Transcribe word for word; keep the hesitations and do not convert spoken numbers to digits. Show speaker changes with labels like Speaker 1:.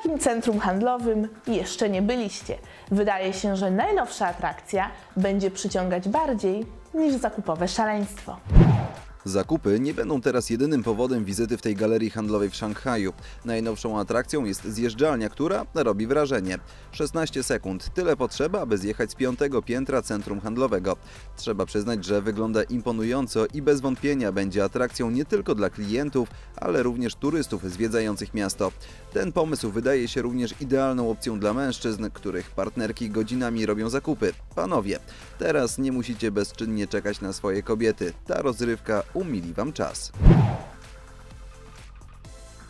Speaker 1: takim centrum handlowym jeszcze nie byliście. Wydaje się, że najnowsza atrakcja będzie przyciągać bardziej niż zakupowe szaleństwo.
Speaker 2: Zakupy nie będą teraz jedynym powodem wizyty w tej galerii handlowej w Szanghaju. Najnowszą atrakcją jest zjeżdżalnia, która robi wrażenie. szesnaście sekund. Tyle potrzeba, aby zjechać z piątego piętra centrum handlowego. Trzeba przyznać, że wygląda imponująco i bez wątpienia będzie atrakcją nie tylko dla klientów, ale również turystów zwiedzających miasto. Ten pomysł wydaje się również idealną opcją dla mężczyzn, których partnerki godzinami robią zakupy. Panowie, teraz nie musicie bezczynnie czekać na swoje kobiety. Ta rozrywka umili wam czas.